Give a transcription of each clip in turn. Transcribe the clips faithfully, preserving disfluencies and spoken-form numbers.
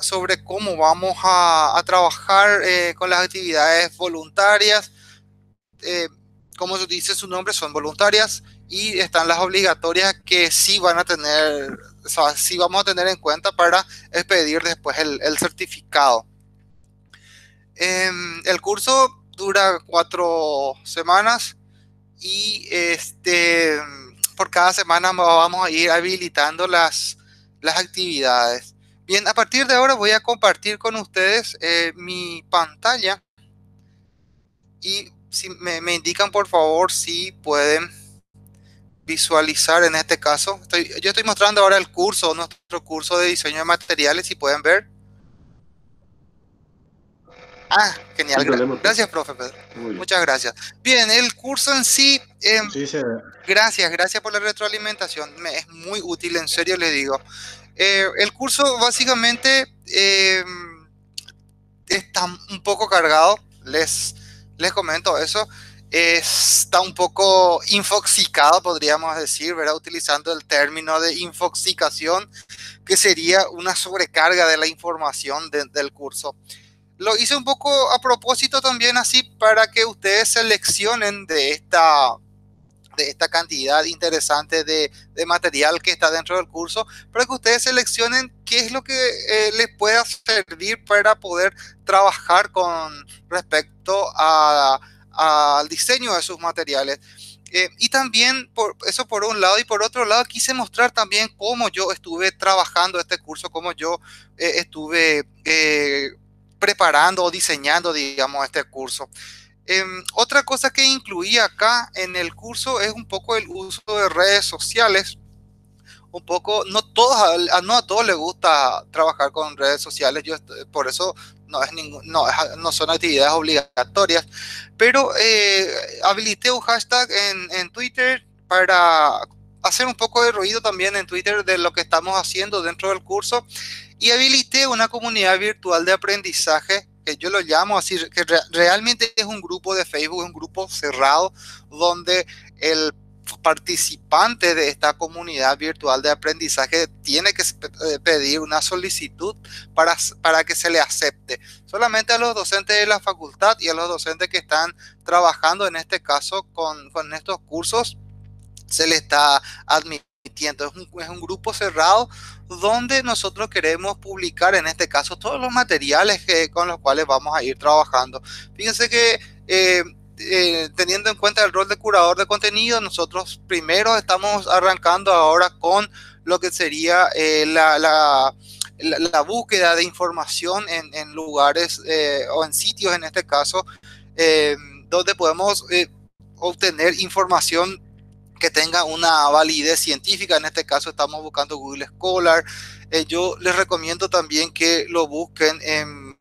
sobre cómo vamos a, a trabajar eh, con las actividades voluntarias. Eh, como dice su nombre, son voluntarias y están las obligatorias que sí van a tener, o sea, sí vamos a tener en cuenta para expedir después el, el certificado. Eh, el curso dura cuatro semanas y este, por cada semana vamos a ir habilitando las, las actividades. Bien, a partir de ahora voy a compartir con ustedes eh, mi pantalla y si me, me indican por favor si pueden visualizar en este caso. Estoy, yo estoy mostrando ahora el curso, nuestro curso de diseño de materiales, si pueden ver. Ah, genial. Sin gra- problema, profe. Gracias, profe Pedro. Muy bien. Muchas gracias. Bien, el curso en sí, eh, Sí, se ve. gracias, gracias por la retroalimentación. Me es muy útil, en serio les digo. Eh, el curso básicamente eh, está un poco cargado, les, les comento eso. Está un poco infoxicado, podríamos decir, ¿verdad? Utilizando el término de infoxicación, que sería una sobrecarga de la información de, del curso. Lo hice un poco a propósito también así para que ustedes seleccionen de esta, de esta cantidad interesante de, de material que está dentro del curso, para que ustedes seleccionen qué es lo que eh, les pueda servir para poder trabajar con respecto a, a, al diseño de sus materiales. Eh, y también por eso por un lado, y por otro lado quise mostrar también cómo yo estuve trabajando este curso, cómo yo eh, estuve eh, preparando o diseñando, digamos, este curso. Eh, otra cosa que incluí acá en el curso es un poco el uso de redes sociales. Un poco, no todos, a, no a todos les gusta trabajar con redes sociales, yo por eso no, es ningún, no, no son actividades obligatorias, pero eh, habilité un hashtag en, en Twitter para hacer un poco de ruido también en Twitter de lo que estamos haciendo dentro del curso y habilité una comunidad virtual de aprendizaje que yo lo llamo así, que re realmente es un grupo de Facebook, un grupo cerrado donde el participante de esta comunidad virtual de aprendizaje tiene que pedir una solicitud para, para que se le acepte. Solamente a los docentes de la facultad y a los docentes que están trabajando en este caso con, con estos cursos se le está admitiendo. Es un, es un grupo cerrado donde nosotros queremos publicar, en este caso, todos los materiales que, con los cuales vamos a ir trabajando. Fíjense que eh, eh, teniendo en cuenta el rol de curador de contenido, nosotros primero estamos arrancando ahora con lo que sería eh, la, la, la, la, búsqueda de información en, en lugares eh, o en sitios, en este caso, eh, donde podemos eh, obtener información que tenga una validez científica. En este caso estamos buscando Google Scholar. Eh, yo les recomiendo también que lo busquen en,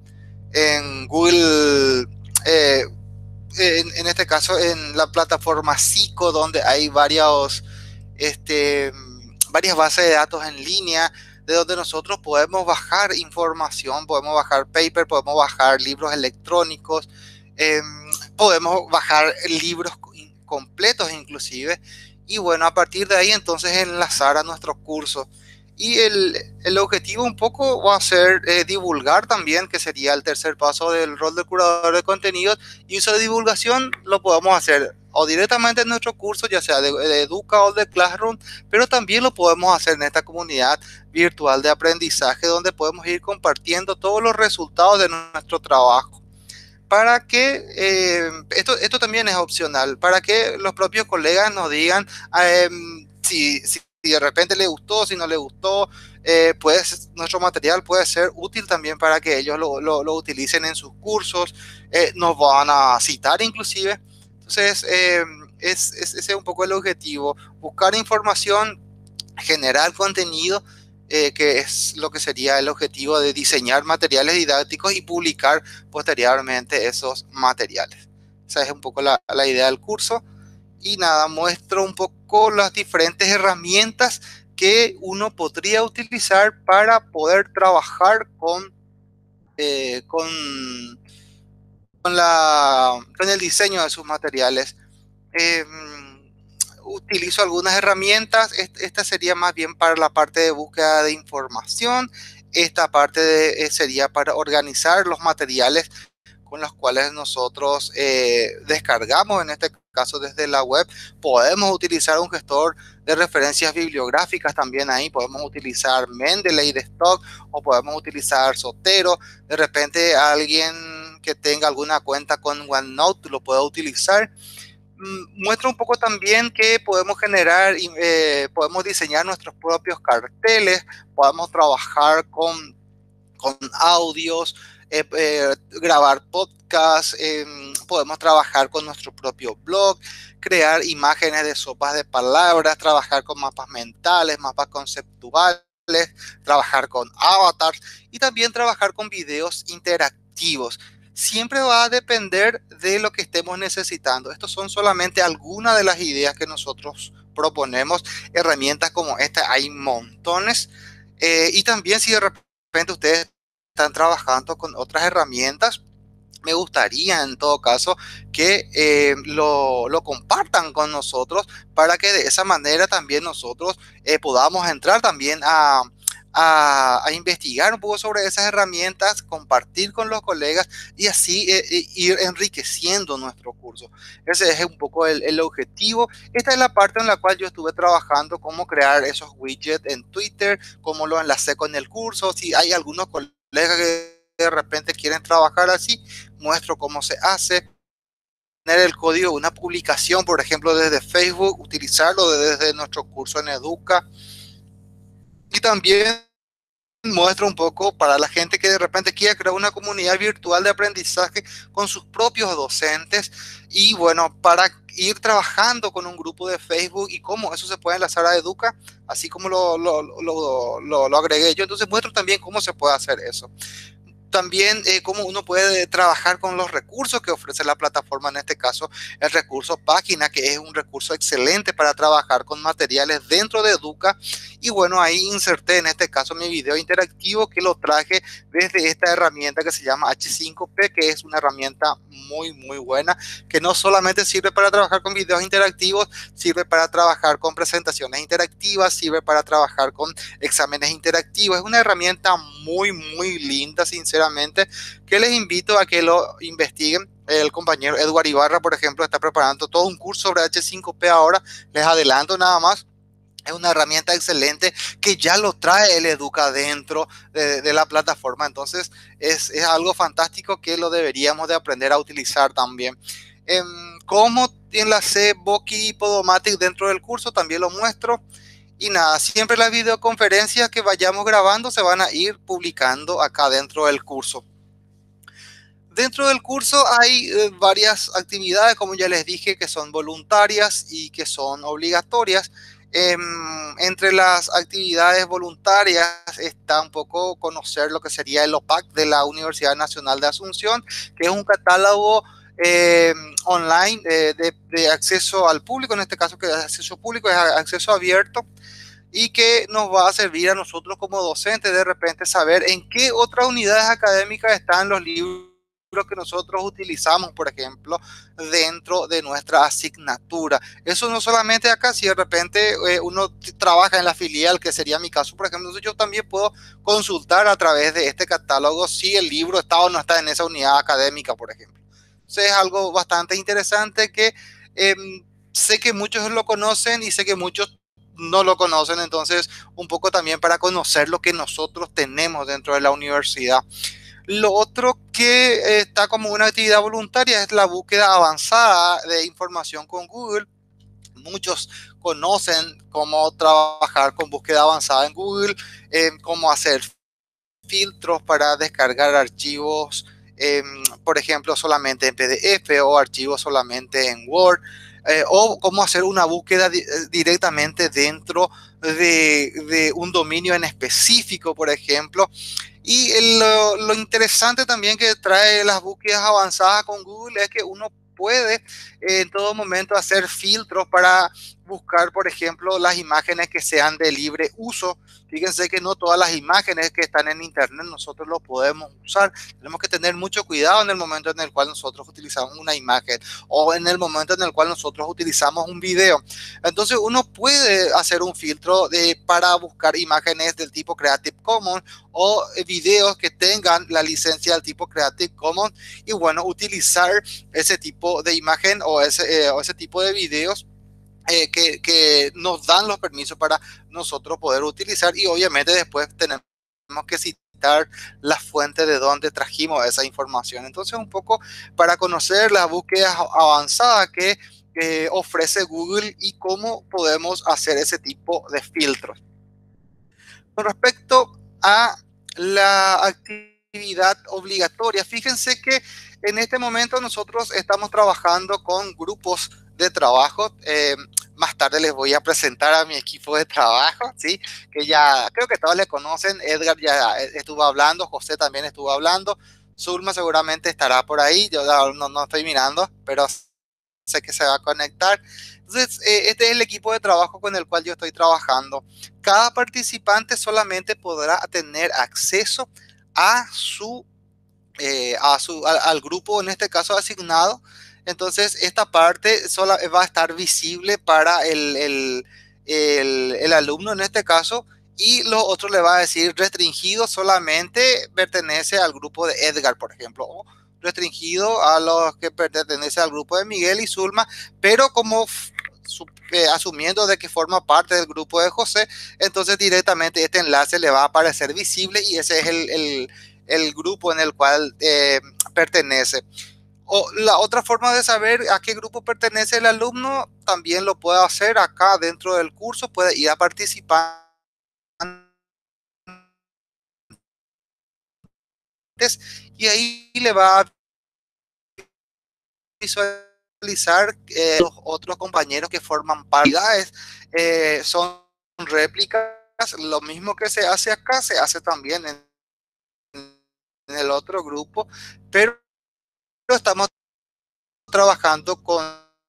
en Google, eh, en, en, este caso en la plataforma Psico, donde hay varios, este, varias bases de datos en línea, de donde nosotros podemos bajar información, podemos bajar paper, podemos bajar libros electrónicos, eh, podemos bajar libros completos inclusive, y bueno, a partir de ahí entonces enlazar a nuestros cursos. Y el, el objetivo un poco va a ser eh, divulgar también, que sería el tercer paso del rol de curador de contenidos, y eso de divulgación lo podemos hacer o directamente en nuestro curso, ya sea de, de Educa o de Classroom, pero también lo podemos hacer en esta comunidad virtual de aprendizaje, donde podemos ir compartiendo todos los resultados de nuestro trabajo, para que, eh, esto, esto también es opcional, para que los propios colegas nos digan eh, si, si, si de repente le gustó, si no le gustó, eh, pues nuestro material puede ser útil también para que ellos lo, lo, lo utilicen en sus cursos, eh, nos van a citar inclusive. Entonces, eh, es, es, ese es un poco el objetivo, buscar información, generar contenido, eh, que es lo que sería el objetivo de diseñar materiales didácticos y publicar posteriormente esos materiales. Esa es un poco la, la idea del curso. Y nada, muestro un poco las diferentes herramientas que uno podría utilizar para poder trabajar con, eh, con, con, la, con el diseño de sus materiales. Eh, utilizo algunas herramientas. Esta sería más bien para la parte de búsqueda de información. Esta parte de, eh, sería para organizar los materiales con los cuales nosotros eh, descargamos, en este caso desde la web. Podemos utilizar un gestor de referencias bibliográficas también ahí. Podemos utilizar Mendeley de stock o podemos utilizar Zotero. De repente alguien que tenga alguna cuenta con OneNote lo pueda utilizar. Muestra un poco también que podemos generar, eh, podemos diseñar nuestros propios carteles, podemos trabajar con, con audios, eh, eh, grabar podcasts, eh, podemos trabajar con nuestro propio blog, crear imágenes de sopas de palabras, trabajar con mapas mentales, mapas conceptuales, trabajar con avatars y también trabajar con videos interactivos. Siempre va a depender de lo que estemos necesitando. Estos son solamente algunas de las ideas que nosotros proponemos. Herramientas como esta hay montones. Eh, y también si de repente ustedes están trabajando con otras herramientas, me gustaría en todo caso que eh, lo, lo compartan con nosotros para que de esa manera también nosotros eh, podamos entrar también a... A, a investigar un poco sobre esas herramientas, compartir con los colegas y así eh, eh, ir enriqueciendo nuestro curso. Ese es un poco el, el objetivo. Esta es la parte en la cual yo estuve trabajando, cómo crear esos widgets en Twitter, cómo lo enlacé con el curso. Si hay algunos colegas que de repente quieren trabajar así, muestro cómo se hace. Tener el código de una publicación, por ejemplo, desde Facebook, utilizarlo desde nuestro curso en Educa. Y también muestra un poco para la gente que de repente quiera crear una comunidad virtual de aprendizaje con sus propios docentes y bueno, para ir trabajando con un grupo de Facebook y cómo eso se puede enlazar a Educa, así como lo, lo, lo, lo, lo agregué yo. Entonces muestro también cómo se puede hacer eso. También eh, cómo uno puede trabajar con los recursos que ofrece la plataforma, en este caso el recurso Página, que es un recurso excelente para trabajar con materiales dentro de Educa. Y bueno, ahí inserté en este caso mi video interactivo que lo traje desde esta herramienta que se llama H cinco P, que es una herramienta muy muy buena, que no solamente sirve para trabajar con videos interactivos, sirve para trabajar con presentaciones interactivas, sirve para trabajar con exámenes interactivos. Es una herramienta muy muy linda, sinceramente, que les invito a que lo investiguen. El compañero Edward Ibarra, por ejemplo, está preparando todo un curso sobre H cinco P ahora. Les adelanto nada más. Es una herramienta excelente que ya lo trae el Educa dentro de, de la plataforma. Entonces es, es algo fantástico que lo deberíamos de aprender a utilizar también. Eh, ¿Cómo enlacé Voki y Podomatic dentro del curso? También lo muestro. Y nada, siempre las videoconferencias que vayamos grabando se van a ir publicando acá dentro del curso. Dentro del curso hay eh, varias actividades, como ya les dije, que son voluntarias y que son obligatorias. Eh, entre las actividades voluntarias está un poco conocer lo que sería el O P A C de la Universidad Nacional de Asunción, que es un catálogo eh, online eh, de, de acceso al público, en este caso que es acceso público, es acceso abierto, y que nos va a servir a nosotros como docentes de repente saber en qué otras unidades académicas están los libros que nosotros utilizamos, por ejemplo, dentro de nuestra asignatura. Eso no solamente acá, si de repente eh, uno trabaja en la filial, que sería mi caso, por ejemplo, yo también puedo consultar a través de este catálogo si el libro está o no está en esa unidad académica, por ejemplo. Entonces es algo bastante interesante que eh, sé que muchos lo conocen y sé que muchos no lo conocen, entonces un poco también para conocer lo que nosotros tenemos dentro de la universidad. Lo otro que está como una actividad voluntaria es la búsqueda avanzada de información con Google. Muchos conocen cómo trabajar con búsqueda avanzada en Google, eh, cómo hacer filtros para descargar archivos, eh, por ejemplo, solamente en P D F o archivos solamente en Word. Eh, o cómo hacer una búsqueda di directamente dentro de, de un dominio en específico, por ejemplo. Y el, lo, lo interesante también que trae las búsquedas avanzadas con Google es que uno puede eh, en todo momento hacer filtros para buscar, por ejemplo, las imágenes que sean de libre uso. Fíjense que no todas las imágenes que están en internet nosotros lo podemos usar. Tenemos que tener mucho cuidado en el momento en el cual nosotros utilizamos una imagen o en el momento en el cual nosotros utilizamos un video. Entonces uno puede hacer un filtro de, para buscar imágenes del tipo Creative Commons o videos que tengan la licencia del tipo Creative Commons, y bueno, utilizar ese tipo de imagen o ese, eh, o ese tipo de videos eh, que, que nos dan los permisos para nosotros poder utilizar, y obviamente después tenemos que citar la fuente de donde trajimos esa información. Entonces, un poco para conocer las búsquedas avanzadas que eh, ofrece Google y cómo podemos hacer ese tipo de filtros. Con respecto a la actividad obligatoria, fíjense que en este momento nosotros estamos trabajando con grupos de trabajo. Eh, más tarde les voy a presentar a mi equipo de trabajo, ¿sí? Que ya creo que todos le conocen. Edgar ya estuvo hablando, José también estuvo hablando, Zulma seguramente estará por ahí. Yo no, no estoy mirando, pero sé que se va a conectar. Entonces, eh, este es el equipo de trabajo con el cual yo estoy trabajando. Cada participante solamente podrá tener acceso a su, eh, a su a, al grupo, en este caso asignado. Entonces, esta parte sola va a estar visible para el, el, el, el alumno en este caso, y lo otro le va a decir restringido solamente pertenece al grupo de Edgar, por ejemplo, o restringido a los que pertenecen al grupo de Miguel y Zulma, pero como eh, asumiendo de que forma parte del grupo de José, entonces directamente este enlace le va a aparecer visible y ese es el, el, el grupo en el cual eh, pertenece. O la otra forma de saber a qué grupo pertenece el alumno también lo puede hacer acá dentro del curso, puede ir a participar y ahí le va a visualizar eh, los otros compañeros que forman parte. Eh, son réplicas, lo mismo que se hace acá se hace también en, en el otro grupo, pero estamos trabajando con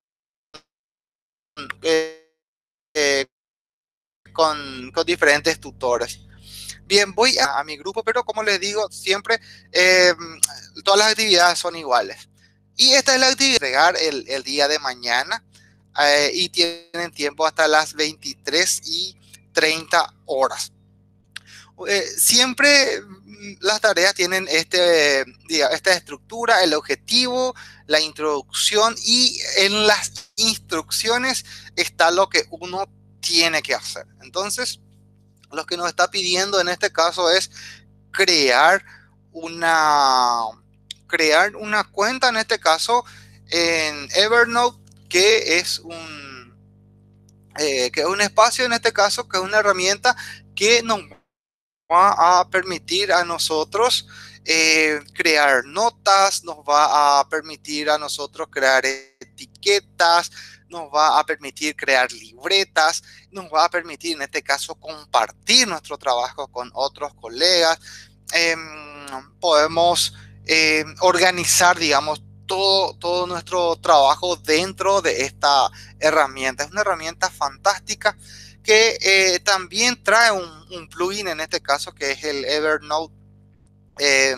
eh, eh, con, con diferentes tutores. Bien, voy a, a mi grupo, pero como les digo, siempre eh, todas las actividades son iguales. Y esta es la actividad de entregar el, el día de mañana eh, y tienen tiempo hasta las veintitrés y treinta horas. Eh, siempre las tareas tienen este, digamos, esta estructura, el objetivo, la introducción, y en las instrucciones está lo que uno tiene que hacer. Entonces, lo que nos está pidiendo en este caso es crear una, crear una cuenta, en este caso en Evernote, que es un, eh, que es un espacio, en este caso, que es una herramienta que nos va a permitir a nosotros eh, crear notas, nos va a permitir a nosotros crear etiquetas, nos va a permitir crear libretas, nos va a permitir en este caso compartir nuestro trabajo con otros colegas. Eh, podemos eh, organizar, digamos, todo, todo nuestro trabajo dentro de esta herramienta. Es una herramienta fantástica que eh, también trae un, un plugin, en este caso, que es el Evernote. Eh,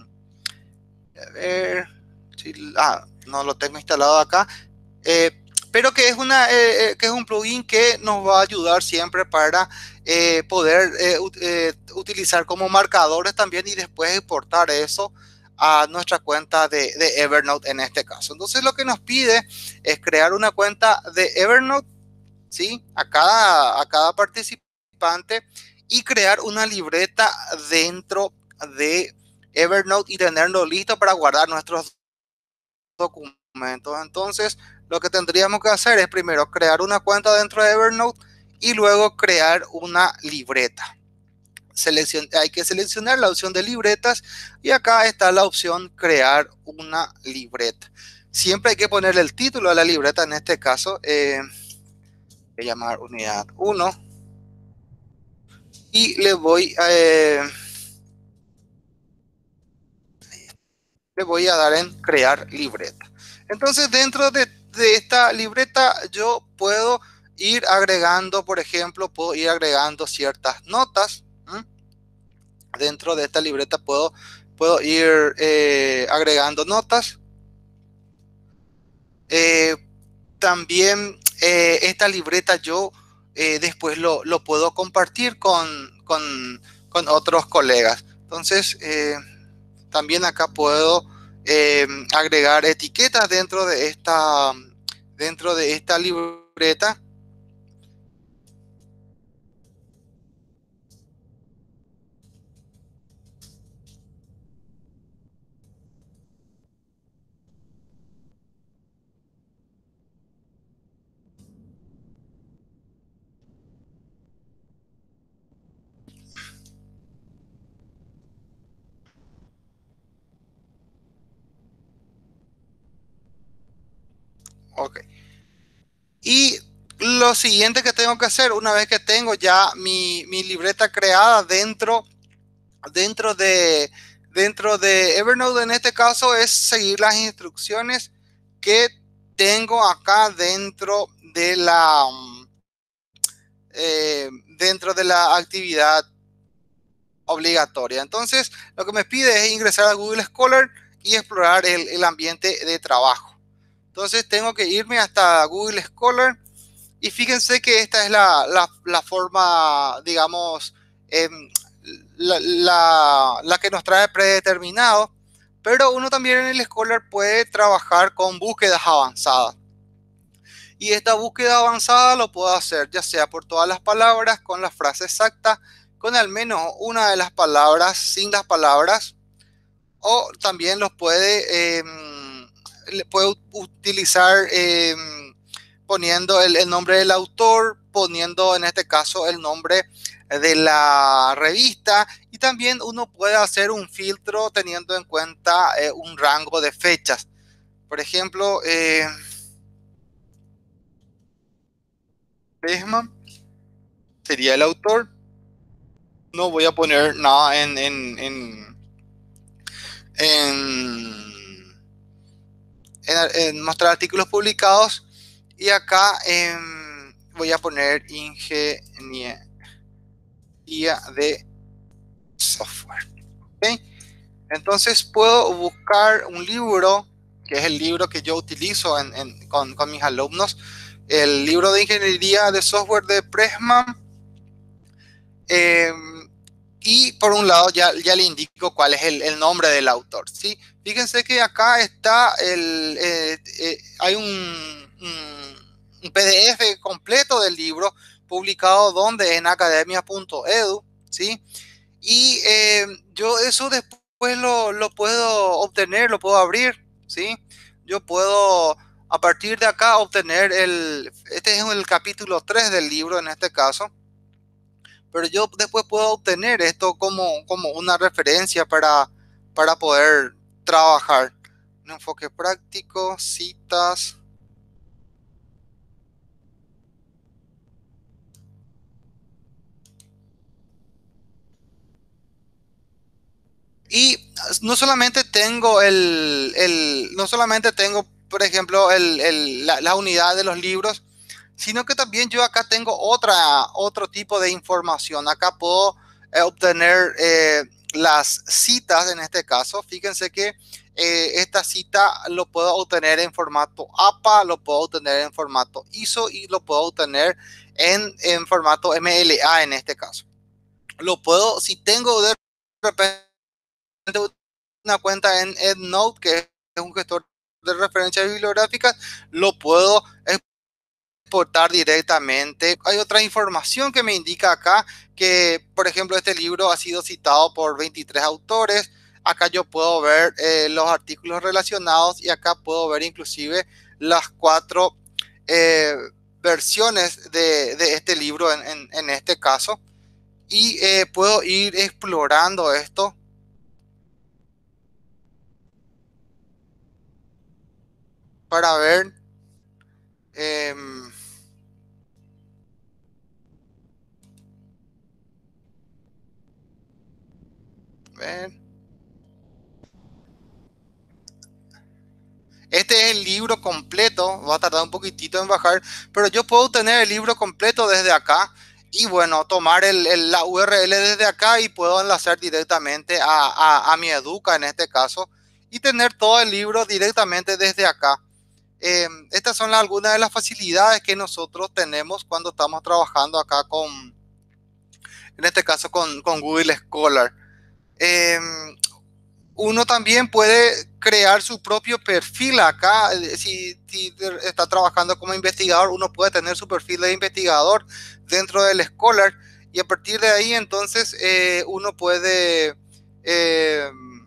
a ver, si, ah, no lo tengo instalado acá. Eh, pero que es, una, eh, que es un plugin que nos va a ayudar siempre para eh, poder eh, eh, utilizar como marcadores también y después exportar eso a nuestra cuenta de, de Evernote en este caso. Entonces lo que nos pide es crear una cuenta de Evernote, ¿sí? A cada, a cada participante, y crear una libreta dentro de Evernote y tenerlo listo para guardar nuestros documentos. Entonces, lo que tendríamos que hacer es primero crear una cuenta dentro de Evernote y luego crear una libreta. Seleccion- hay que seleccionar la opción de libretas y acá está la opción crear una libreta. Siempre hay que ponerle el título a la libreta, en este caso eh, voy a llamar unidad uno y le voy a eh, le voy a dar en crear libreta. Entonces, dentro de, de esta libreta yo puedo ir agregando, por ejemplo, puedo ir agregando ciertas notas. ¿m? Dentro de esta libreta puedo, puedo ir eh, agregando notas. Eh, también eh, esta libreta yo eh, después lo, lo, puedo compartir con, con, con, otros colegas. Entonces, eh, también acá puedo eh, agregar etiquetas dentro de esta, dentro de esta libreta. Ok. Y lo siguiente que tengo que hacer, una vez que tengo ya mi, mi libreta creada dentro, dentro, de, dentro de Evernote, en este caso, es seguir las instrucciones que tengo acá dentro de la, eh, dentro de la actividad obligatoria. Entonces, lo que me pide es ingresar a Google Scholar y explorar el, el ambiente de trabajo. Entonces, tengo que irme hasta Google Scholar. Y fíjense que esta es la, la, la forma, digamos, eh, la, la, la que nos trae predeterminado, pero uno también en el Scholar puede trabajar con búsquedas avanzadas. Y esta búsqueda avanzada lo puedo hacer ya sea por todas las palabras, con la frase exacta, con al menos una de las palabras, sin las palabras, o también los puede, eh, puede utilizar eh, poniendo el, el nombre del autor, poniendo en este caso el nombre de la revista, y también uno puede hacer un filtro teniendo en cuenta eh, un rango de fechas. Por ejemplo, eh, Pressman sería el autor. No voy a poner nada en, en, en, en, en, en mostrar artículos publicados. Y acá eh, voy a poner ingeniería de software. ¿Okay? Entonces puedo buscar un libro, que es el libro que yo utilizo en, en, con, con mis alumnos, el libro de ingeniería de software de Pressman. Eh, y por un lado ya, ya le indico cuál es el, el nombre del autor, ¿sí? Fíjense que acá está el, eh, eh, hay un, un, un P D F completo del libro publicado donde en academia punto edu, ¿sí? Y eh, yo eso después lo, lo puedo obtener, lo puedo abrir, ¿sí? Yo puedo a partir de acá obtener el, este es el capítulo tres del libro en este caso, pero yo después puedo obtener esto como, como una referencia para, para poder trabajar. Un enfoque práctico, citas. Y no solamente tengo el, el no solamente tengo, por ejemplo, el, el, la, la unidad de los libros, sino que también yo acá tengo otra, otro tipo de información. Acá puedo eh, obtener eh, las citas en este caso. Fíjense que eh, esta cita lo puedo obtener en formato A P A, lo puedo obtener en formato I S O y lo puedo obtener en, en formato M L A en este caso. Lo puedo, si tengo de repente una cuenta en EndNote, que es un gestor de referencias bibliográficas, lo puedo exportar directamente. Hay otra información que me indica acá que, por ejemplo, este libro ha sido citado por veintitrés autores. Acá yo puedo ver eh, los artículos relacionados y acá puedo ver inclusive las cuatro eh, versiones de, de, este libro en, en, en este caso. Y eh, puedo ir explorando esto para ver eh, ver. Este es el libro completo, va a tardar un poquitito en bajar, pero yo puedo obtener el libro completo desde acá y bueno, tomar el, el- la U R L desde acá y puedo enlazar directamente a, a, a mi Educa en este caso y tener todo el libro directamente desde acá. Eh, estas son la- algunas de las facilidades que nosotros tenemos cuando estamos trabajando acá con, en este caso con, con Google Scholar. Eh, Uno también puede crear su propio perfil acá. eh, Si, si está trabajando como investigador, uno puede tener su perfil de investigador dentro del Scholar y a partir de ahí entonces eh, uno puede eh,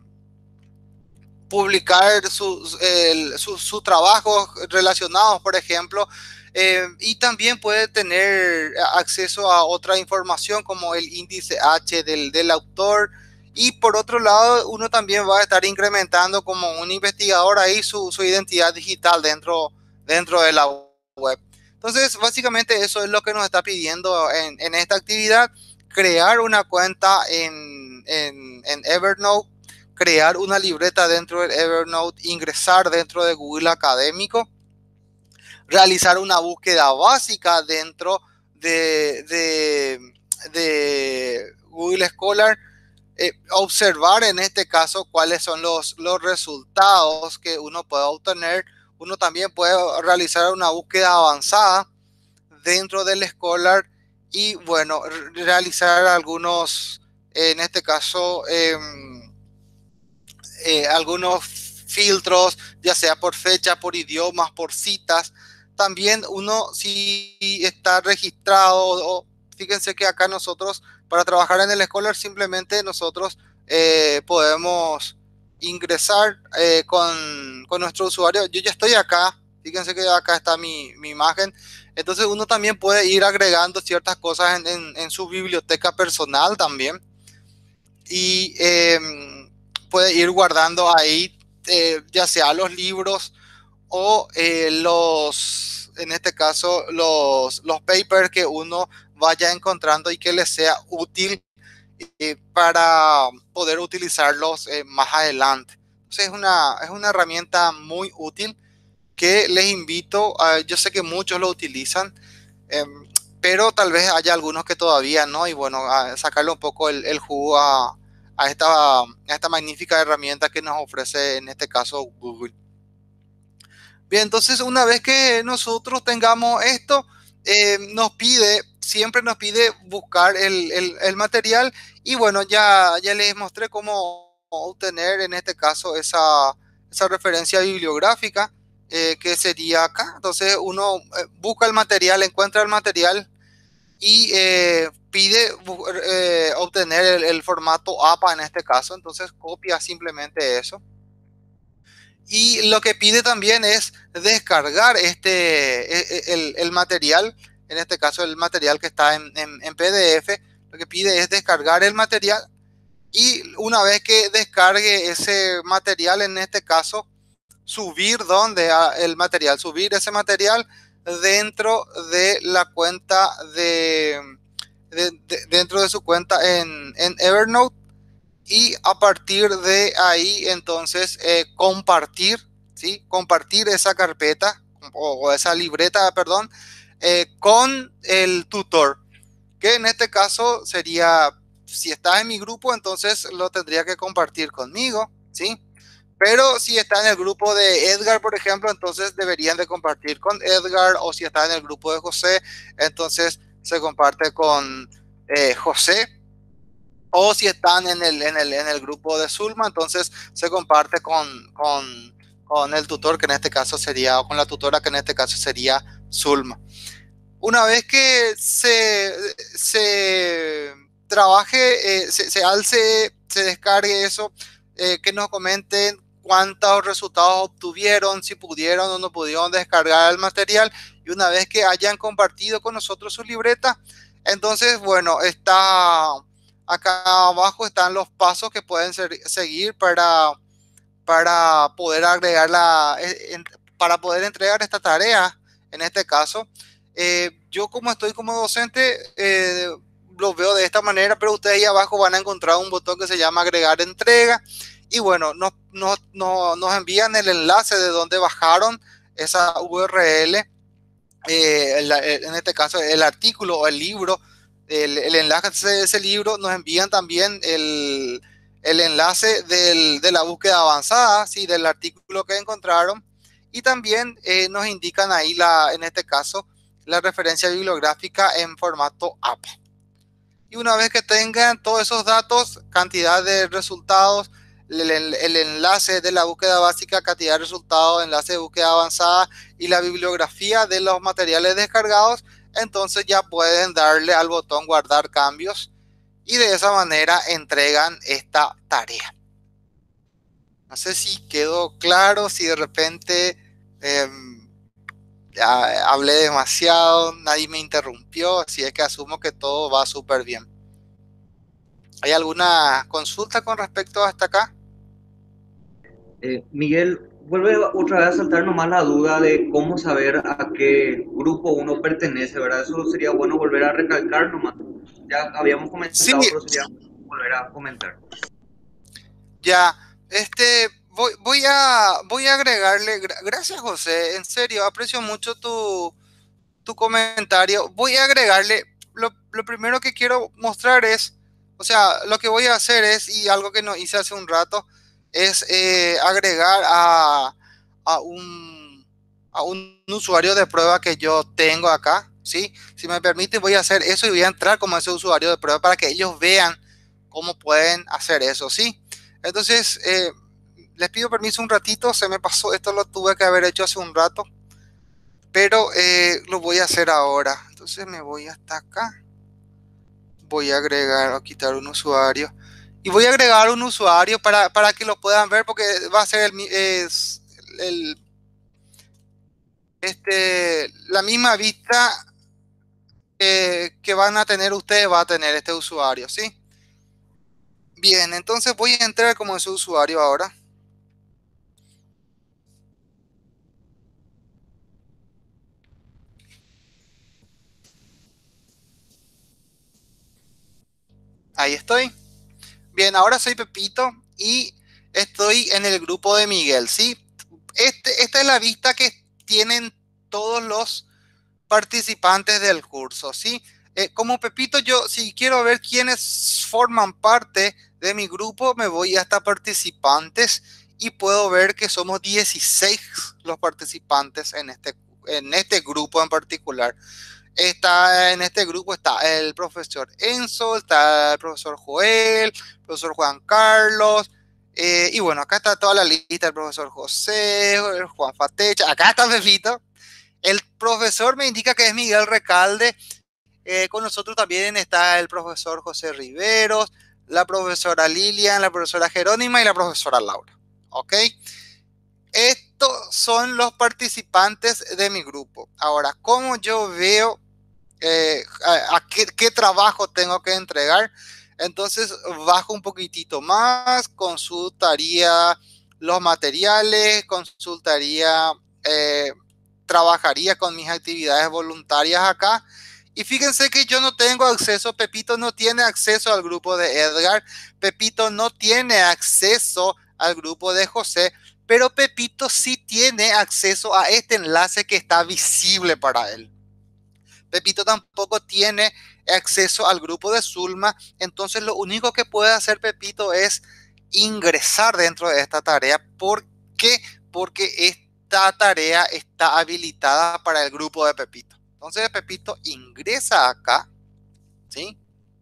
publicar sus, el- sus, sus trabajos relacionados, por ejemplo, eh, y también puede tener acceso a otra información como el índice H del, del autor. Y por otro lado, uno también va a estar incrementando como un investigador ahí su, su identidad digital dentro, dentro de la web. Entonces, básicamente eso es lo que nos está pidiendo en, en esta actividad, crear una cuenta en, en, en Evernote, crear una libreta dentro del Evernote, ingresar dentro de Google Académico, realizar una búsqueda básica dentro de, de, de Google Scholar, eh, observar en este caso cuáles son los, los resultados que uno puede obtener. Uno también puede realizar una búsqueda avanzada dentro del Scholar y bueno, realizar algunos, en este caso, eh, eh, algunos filtros, ya sea por fecha, por idiomas, por citas. También uno si está registrado, o, fíjense que acá nosotros, para trabajar en el Scholar, simplemente nosotros eh, podemos ingresar eh, con, con nuestro usuario. Yo ya estoy acá, fíjense que acá está mi, mi imagen. Entonces uno también puede ir agregando ciertas cosas en, en, en su biblioteca personal también. Y eh, puede ir guardando ahí eh, ya sea los libros o eh, los, en este caso, los, los papers que uno vaya encontrando y que les sea útil eh, para poder utilizarlos eh, más adelante. Entonces es una, es una herramienta muy útil que les invito a, yo sé que muchos lo utilizan, eh, pero tal vez haya algunos que todavía no, y bueno, a sacarle un poco el, el jugo a, a, esta, a esta magnífica herramienta que nos ofrece en este caso Google. Bien, entonces una vez que nosotros tengamos esto, eh, nos pide, siempre nos pide buscar el, el, el material y bueno, ya, ya les mostré cómo obtener en este caso esa, esa referencia bibliográfica eh, que sería acá. Entonces uno eh, busca el material, encuentra el material y eh, pide eh, obtener el, el formato A P A en este caso. Entonces copia simplemente eso. Y lo que pide también es descargar este, el, el material, en este caso el material que está en, en, en P D F, lo que pide es descargar el material y una vez que descargue ese material, en este caso, subir donde el material, subir ese material dentro de la cuenta de, de, de dentro de su cuenta en, en Evernote y a partir de ahí entonces eh, compartir, ¿sí? Compartir esa carpeta o, o esa libreta, perdón, eh, con el tutor, que en este caso sería, si estás en mi grupo, entonces lo tendría que compartir conmigo, ¿sí? Pero si está en el grupo de Edgar, por ejemplo, entonces deberían de compartir con Edgar, o si está en el grupo de José, entonces se comparte con eh, José. O si están en el, en el, en el grupo de Zulma, entonces se comparte con, con, con el tutor, que en este caso sería, o con la tutora, que en este caso sería Zulma. Una vez que se, se trabaje, eh, se, se alce, se descargue eso, eh, que nos comenten cuántos resultados obtuvieron, si pudieron o no pudieron descargar el material. Y una vez que hayan compartido con nosotros su libreta, entonces, bueno, está acá abajo están los pasos que pueden ser, seguir para, para poder agregar la, en, para poder entregar esta tarea, en este caso. Eh, yo como estoy como docente, eh, lo veo de esta manera, pero ustedes ahí abajo van a encontrar un botón que se llama agregar entrega Y bueno, nos, nos, nos, nos envían el enlace de donde bajaron esa U R L, eh, el, en este caso el artículo o el libro, el, el enlace de ese libro. Nos envían también el, el enlace del, de la búsqueda avanzada, ¿sí? Del artículo que encontraron, y también eh, nos indican ahí, la, en este caso, la referencia bibliográfica en formato A P A. Y una vez que tengan todos esos datos, cantidad de resultados, el, el, el enlace de la búsqueda básica, cantidad de resultados, enlace de búsqueda avanzada y la bibliografía de los materiales descargados, entonces ya pueden darle al botón guardar cambios y de esa manera entregan esta tarea. No sé si quedó claro, si de repente eh, ya hablé demasiado, nadie me interrumpió, así es que asumo que todo va súper bien. ¿Hay alguna consulta con respecto a hasta acá? Eh, Miguel, vuelve otra vez a saltar nomás la duda de cómo saber a qué grupo uno pertenece, ¿verdad? Eso sería bueno volver a recalcar nomás. Ya habíamos Sí, comentado, pero sería volver a comentar. ya. Este, voy, voy a, voy a agregarle. gra- Gracias, José. En serio, aprecio mucho tu, tu comentario. Voy a agregarle. Lo, lo primero que quiero mostrar es, o sea, lo que voy a hacer es, y algo que no hice hace un rato, es eh, agregar a, a un, a un usuario de prueba que yo tengo acá, ¿sí? Si me permite, voy a hacer eso y voy a entrar como ese usuario de prueba para que ellos vean cómo pueden hacer eso, ¿sí? Entonces, eh, les pido permiso un ratito, se me pasó, esto lo tuve que haber hecho hace un rato, pero eh, lo voy a hacer ahora. Entonces me voy hasta acá, voy a agregar o quitar un usuario y voy a agregar un usuario para, para que lo puedan ver, porque va a ser el, es el, este, la misma vista eh, que van a tener ustedes, va a tener este usuario, ¿sí? Bien, entonces voy a entrar como ese usuario ahora. Ahí estoy. Bien, ahora soy Pepito y estoy en el grupo de Miguel, ¿sí? Este, esta es la vista que tienen todos los participantes del curso, ¿sí? Eh, como Pepito, yo si quiero ver quiénes forman parte de mi grupo, me voy hasta participantes y puedo ver que somos dieciséis los participantes en este, en este grupo en particular. Está en este grupo está el profesor Enzo, está el profesor Joel, el profesor Juan Carlos, eh, y bueno, acá está toda la lista, el profesor José, el Juan Fatecha, acá está Pepito. El profesor me indica que es Miguel Recalde. Eh, con nosotros también está el profesor José Riveros, la profesora Lilian, la profesora Jerónima y la profesora Laura. ¿Ok? Estos son los participantes de mi grupo. Ahora, ¿cómo yo veo eh, a, a qué, qué trabajo tengo que entregar? Entonces bajo un poquitito más, consultaría los materiales, consultaría, eh, trabajaría con mis actividades voluntarias acá. Y fíjense que yo no tengo acceso, Pepito no tiene acceso al grupo de Edgar, Pepito no tiene acceso al grupo de José, pero Pepito sí tiene acceso a este enlace que está visible para él. Pepito tampoco tiene acceso al grupo de Zulma, entonces lo único que puede hacer Pepito es ingresar dentro de esta tarea. ¿Por qué? Porque esta tarea está habilitada para el grupo de Pepito. Entonces Pepito ingresa acá, ¿sí?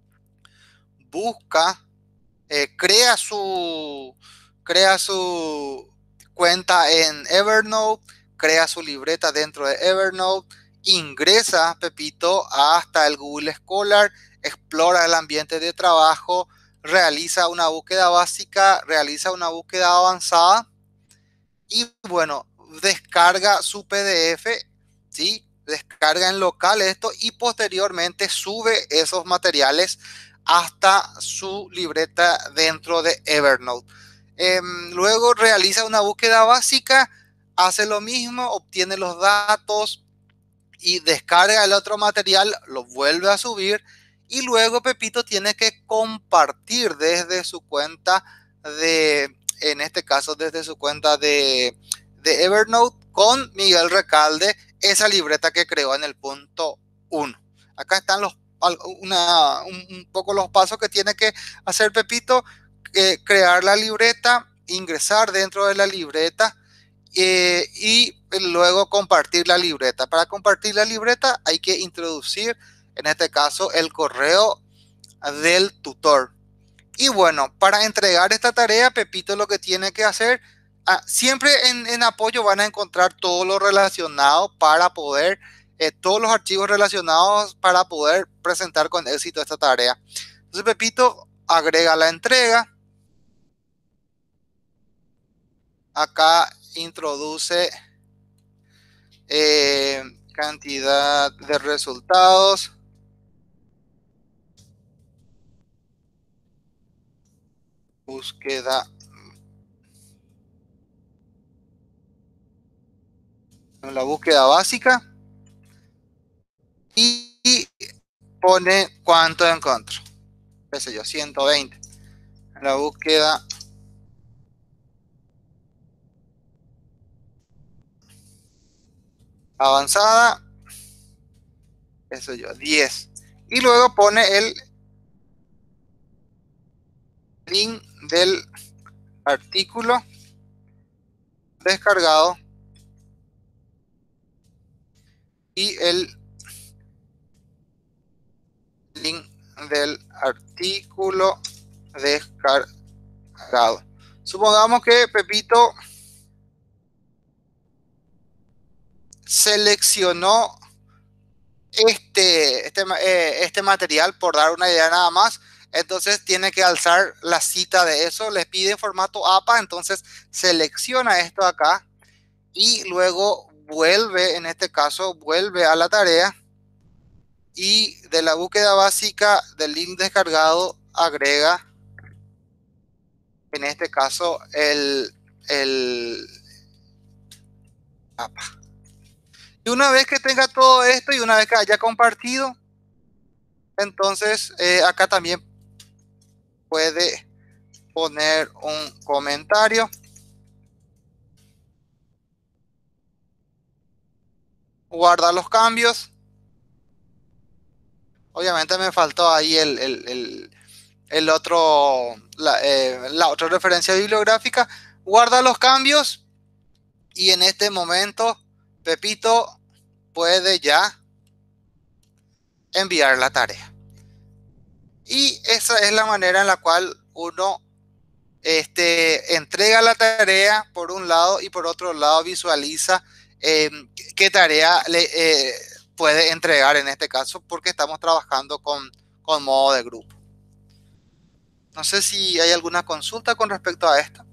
Busca, eh, crea su crea su cuenta en Evernote, crea su libreta dentro de Evernote, ingresa Pepito hasta el Google Scholar, explora el ambiente de trabajo, realiza una búsqueda básica, realiza una búsqueda avanzada y bueno, descarga su P D F, ¿sí? Descarga en local esto y posteriormente sube esos materiales hasta su libreta dentro de Evernote. Eh, luego realiza una búsqueda básica, hace lo mismo, obtiene los datos y descarga el otro material, lo vuelve a subir y luego Pepito tiene que compartir desde su cuenta de en este caso desde su cuenta de, de Evernote con Miguel Recalde esa libreta que creó en el punto uno. Acá están los, una, un, un poco los pasos que tiene que hacer Pepito: eh, crear la libreta, ingresar dentro de la libreta eh, y luego compartir la libreta. Para compartir la libreta hay que introducir, en este caso, el correo del tutor. Y bueno, para entregar esta tarea, Pepito lo que tiene que hacer, ah, siempre en, en apoyo van a encontrar todo lo relacionado para poder, eh, todos los archivos relacionados para poder presentar con éxito esta tarea. Entonces Pepito agrega la entrega. Acá introduce eh, cantidad de resultados. Búsqueda. En la búsqueda básica. Y, y pone cuánto encontró. Qué sé yo, ciento veinte. En la búsqueda avanzada, eso yo, diez. Y luego pone el link del artículo descargado y el link del artículo descargado. Supongamos que Pepito seleccionó este, este, eh, este material, por dar una idea nada más. Entonces tiene que alzar la cita de eso, les pide en formato A P A, entonces selecciona esto acá y luego vuelve, en este caso, vuelve a la tarea y de la búsqueda básica del link descargado agrega, en este caso, el, el A P A. Y una vez que tenga todo esto y una vez que haya compartido, entonces eh, acá también puede poner un comentario. Guarda los cambios. Obviamente me faltó ahí el, el, el, el otro, la, eh, la otra referencia bibliográfica. Guarda los cambios y en este momento Pepito puede ya enviar la tarea. Y esa es la manera en la cual uno este, entrega la tarea por un lado y por otro lado visualiza eh, qué tarea le eh, puede entregar en este caso, porque estamos trabajando con, con modo de grupo. No sé si hay alguna consulta con respecto a esto.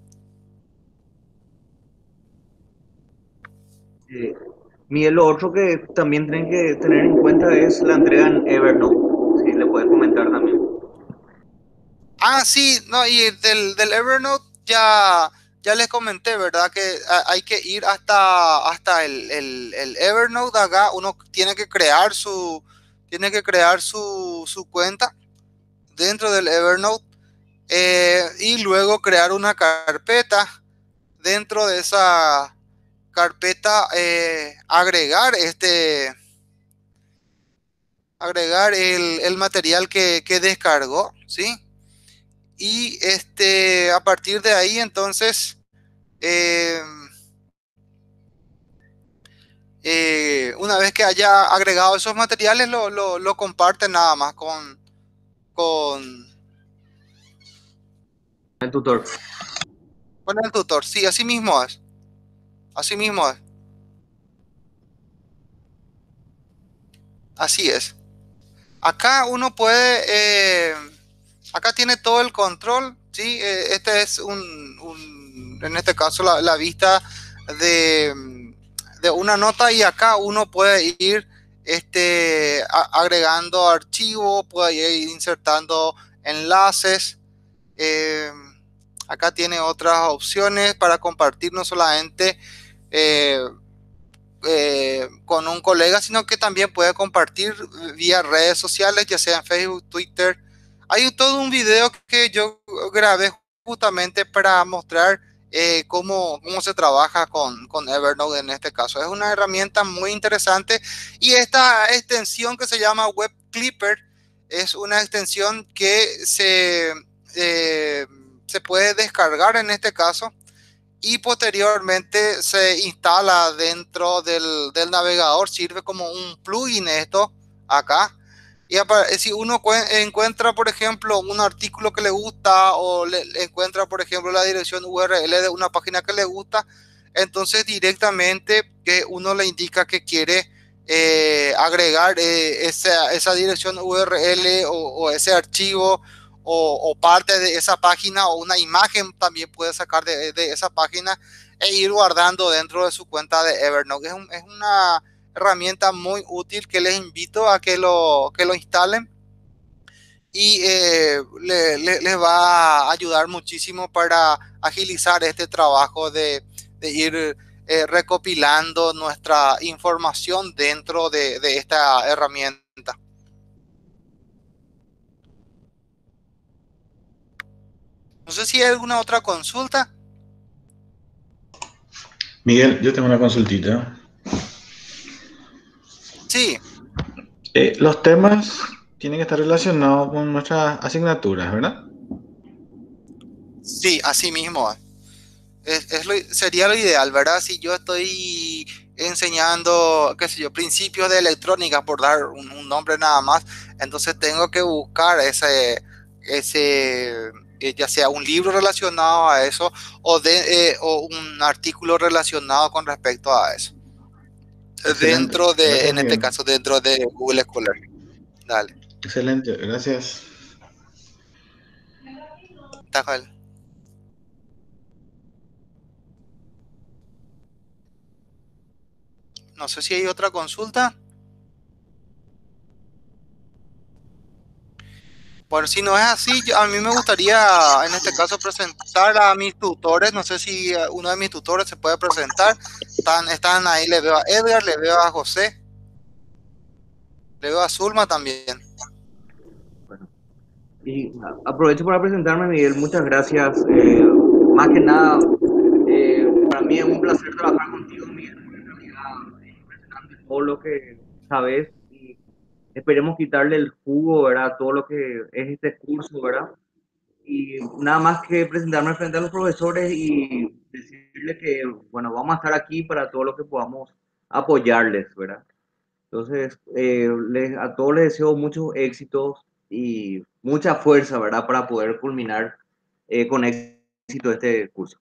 Eh, Miguel, lo otro que también tienen que tener en cuenta es la entrega en Evernote. Si le puedes comentar también. Ah, sí, no, y del, del Evernote ya, ya les comenté, ¿verdad? Que hay que ir hasta, hasta el, el, el Evernote acá. Uno tiene que crear su, tiene que crear su, su cuenta dentro del Evernote eh, y luego crear una carpeta. Dentro de esa carpeta eh, agregar este agregar el, el material que, que descargó, ¿sí? Y este, a partir de ahí, entonces, eh, eh, una vez que haya agregado esos materiales, lo, lo, lo comparten nada más con, con El tutor. con el tutor. Sí, así mismo es. Así mismo es. Así es. Acá uno puede, eh, acá tiene todo el control, ¿sí? Eh, este es un, un, en este caso la, la vista de, de una nota y acá uno puede ir este, a, agregando archivos, puede ir insertando enlaces. Eh, acá tiene otras opciones para compartir no solamente eh, eh, con un colega, sino que también puede compartir vía redes sociales, ya sea en Facebook, Twitter. Hay todo un video que yo grabé justamente para mostrar eh, cómo, cómo se trabaja con, con Evernote en este caso. Es una herramienta muy interesante y esta extensión que se llama Web Clipper es una extensión que se, eh, se puede descargar en este caso y posteriormente se instala dentro del, del navegador, sirve como un plugin esto acá. Y si uno encuentra, por ejemplo, un artículo que le gusta o le, le encuentra, por ejemplo, la dirección U R L de una página que le gusta, entonces directamente que uno le indica que quiere eh, agregar eh, esa, esa dirección U R L o, o ese archivo o, o parte de esa página o una imagen también puede sacar de, de esa página e ir guardando dentro de su cuenta de Evernote. Es, un, es una herramienta muy útil que les invito a que lo, que lo instalen y eh, le, le, les va a ayudar muchísimo para agilizar este trabajo de, de ir eh, recopilando nuestra información dentro de, de esta herramienta. No sé si hay alguna otra consulta. Miguel, yo tengo una consultita. Sí. Eh, los temas tienen que estar relacionados con nuestras asignaturas, ¿verdad? Sí, así mismo. Es, es lo, sería lo ideal, ¿verdad? Si yo estoy enseñando, qué sé yo, principios de electrónica, por dar un, un nombre nada más, entonces tengo que buscar ese, ese eh, ya sea un libro relacionado a eso o, de, eh, o un artículo relacionado con respecto a eso. Excelente. Dentro de, Gracias, en este Miguel. caso, dentro de Google Scholar. Dale. Excelente, gracias. Tacal. No sé si hay otra consulta. Bueno, si no es así, yo- a mí me gustaría en este caso presentar a mis tutores. No sé si eh, uno de mis tutores se puede presentar. Están, están ahí, le veo a Edgar, le veo a José, le veo a Zulma también. Bueno, y aprovecho para presentarme, Miguel. Muchas gracias. Eh, más que nada, eh, para mí es un placer trabajar contigo, Miguel. En realidad es impresionante todo lo que sabes y esperemos quitarle el jugo, ¿verdad? A todo lo que es este curso, ¿verdad? Y nada más que presentarme frente a los profesores y decirles que, bueno, vamos a estar aquí para todo lo que podamos apoyarles, ¿verdad? Entonces, eh, les, a todos les deseo muchos éxitos y mucha fuerza, ¿verdad? Para poder culminar eh, con éxito este curso.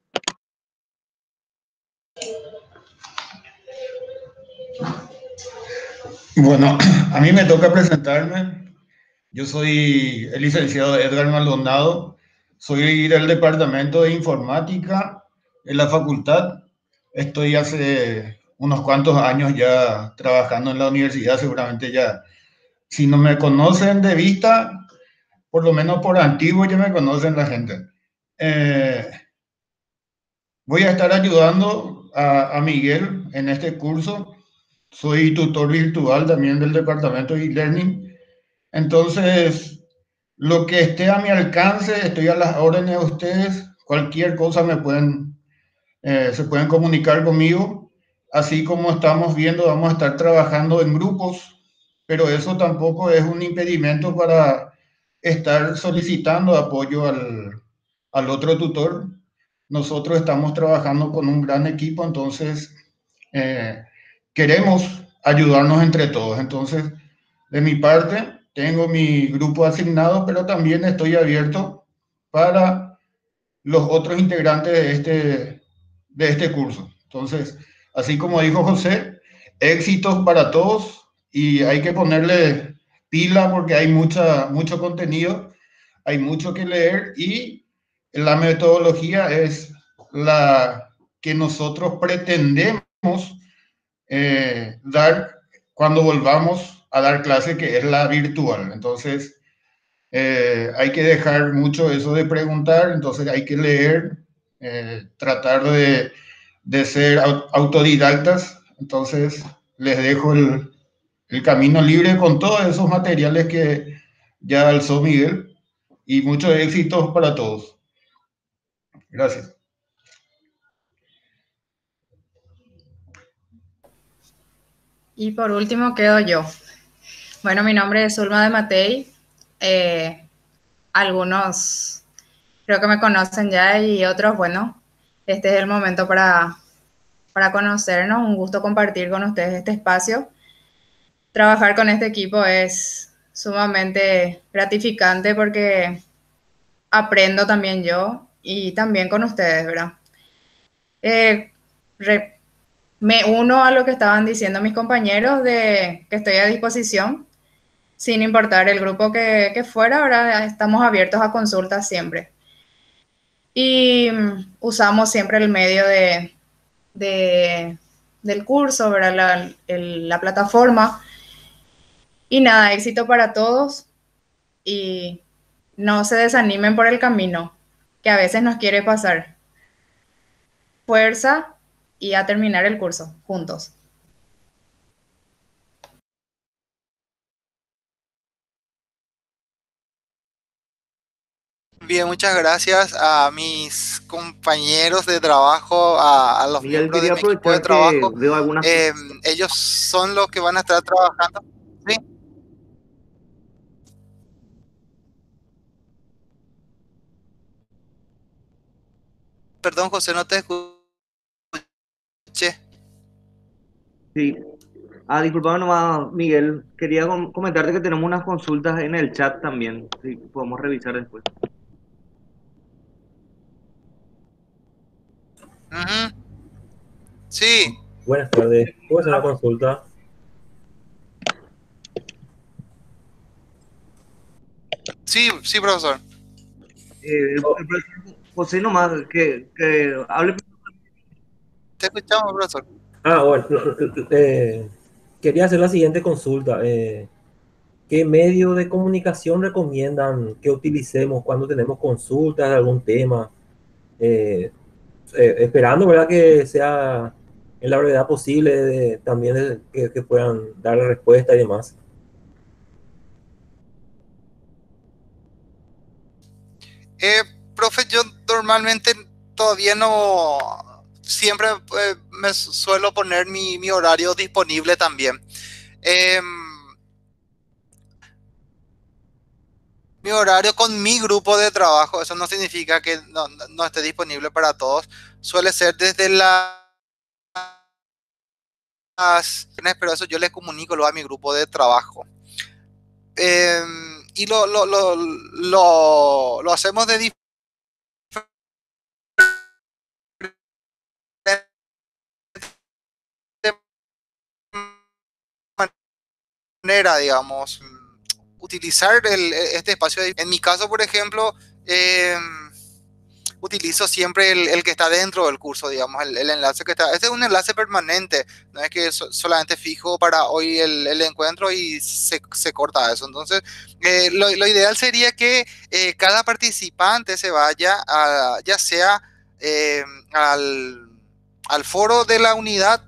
Bueno, a mí me toca presentarme. Yo soy el licenciado Edgar Maldonado. Soy del Departamento de Informática en la facultad. Estoy hace unos cuantos años ya trabajando en la universidad. Seguramente ya, si no me conocen de vista, por lo menos por antiguo ya me conocen la gente. Eh, voy a estar ayudando a, a Miguel en este curso. Soy tutor virtual también del departamento de e-learning. Entonces, lo que esté a mi alcance, estoy a las órdenes de ustedes. Cualquier cosa me pueden, eh, se pueden comunicar conmigo. Así como estamos viendo, vamos a estar trabajando en grupos, pero eso tampoco es un impedimento para estar solicitando apoyo al, al otro tutor. Nosotros estamos trabajando con un gran equipo, entonces eh, queremos ayudarnos entre todos. Entonces, de mi parte, tengo mi grupo asignado, pero también estoy abierto para los otros integrantes de este, de este curso. Entonces, así como dijo José, éxitos para todos y hay que ponerle pila porque hay mucha, mucho contenido, hay mucho que leer y la metodología es la que nosotros pretendemos eh, dar cuando volvamos a dar clase, que es la virtual. Entonces, eh, hay que dejar mucho eso de preguntar, entonces hay que leer, eh, tratar de, de ser autodidactas. Entonces, les dejo el, el camino libre con todos esos materiales que ya alzó Miguel y muchos éxitos para todos. Gracias. Y por último quedo yo. Bueno, mi nombre es Zulma de Matei. Eh, algunos creo que me conocen ya y otros, bueno, este es el momento para, para conocernos. Un gusto compartir con ustedes este espacio. Trabajar con este equipo es sumamente gratificante porque aprendo también yo y también con ustedes, ¿verdad? Eh, re- Me uno a lo que estaban diciendo mis compañeros de que estoy a disposición, sin importar el grupo que, que fuera, ahora estamos abiertos a consultas siempre. Y mm, usamos siempre el medio de, de- del curso, ¿verdad? La, el- la plataforma. Y nada, éxito para todos y no se desanimen por el camino que a veces nos quiere pasar. Fuerza y a terminar el curso juntos. Bien, muchas gracias a mis compañeros de trabajo, a, a los Miguel, miembros de quería mi equipo de aprovechar que trabajo. veo algunas... Eh, ellos son los que van a estar trabajando. ¿Sí? Perdón, José, no te escuché. Sí. Ah, disculpame nomás, Miguel. Quería com- comentarte que tenemos unas consultas en el chat también. Sí, podemos revisar después. Ujú. Sí, Buenas tardes. ¿Puedo hacer una consulta? sí, sí, profesor. Eh, el, el profesor José nomás, que, que hable. Te escuchamos, profesor. Ah, bueno, no, no, eh, quería hacer la siguiente consulta. Eh, ¿qué medio de comunicación recomiendan que utilicemos cuando tenemos consultas de algún tema? Eh, eh, esperando, ¿verdad? Que sea en la brevedad posible de- también de- que, que puedan dar la respuesta y demás. Eh, Profe, yo normalmente todavía no, siempre eh, me suelo poner mi, mi horario disponible también. Em, Mi horario con mi grupo de trabajo, eso no significa que no, no- no esté disponible para todos. Suele ser desde las, pero eso yo le comunico luego a mi grupo de trabajo. Em, y lo, lo, lo, lo, lo hacemos de diferente manera, digamos, utilizar el- este espacio. En mi caso, por ejemplo, em, utilizo siempre el, el que está dentro del curso, digamos, el, el enlace que está. Este es un enlace permanente, no es que so- solamente fijo para hoy el, el encuentro y se, se corta eso. Entonces, eh, lo, lo ideal sería que eh, cada participante se vaya a, ya sea eh, al, al foro de la unidad,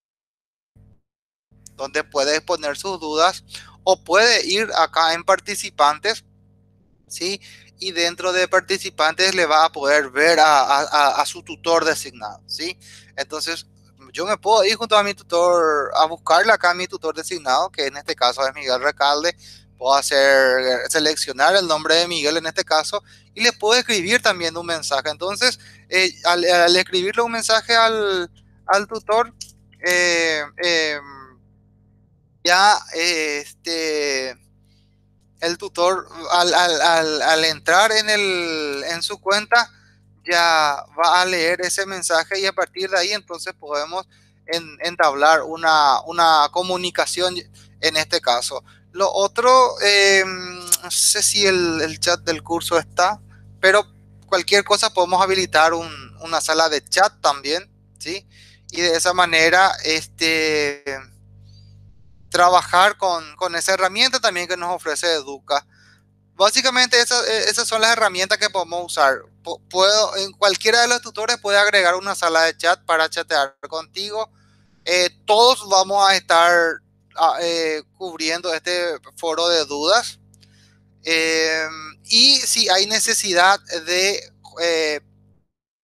donde puede exponer sus dudas, o puede ir acá en participantes, ¿sí? Y dentro de participantes le va a poder ver a, a, a su tutor designado, ¿sí? Entonces, yo me puedo ir junto a mi tutor a buscarle acá a mi tutor designado, que en este caso es Miguel Recalde. Puedo hacer, seleccionar el nombre de Miguel en este caso y le puedo escribir también un mensaje. Entonces, eh, al, al, escribirle un mensaje al, al tutor, eh, eh, ya este el tutor al, al, al, al entrar en, el, en su cuenta ya va a leer ese mensaje y a partir de ahí entonces podemos en, entablar una, una comunicación en este caso. Lo otro, eh, no sé si el, el chat del curso está, pero cualquier cosa podemos habilitar un, una sala de chat también, ¿sí? Y de esa manera, este trabajar con, con esa herramienta también que nos ofrece Educa. Básicamente esas, esas son las herramientas que podemos usar. Puedo, en cualquiera de los tutores puede agregar una sala de chat para chatear contigo. Eh, todos vamos a estar eh, cubriendo este foro de dudas. Eh, y si hay necesidad de eh,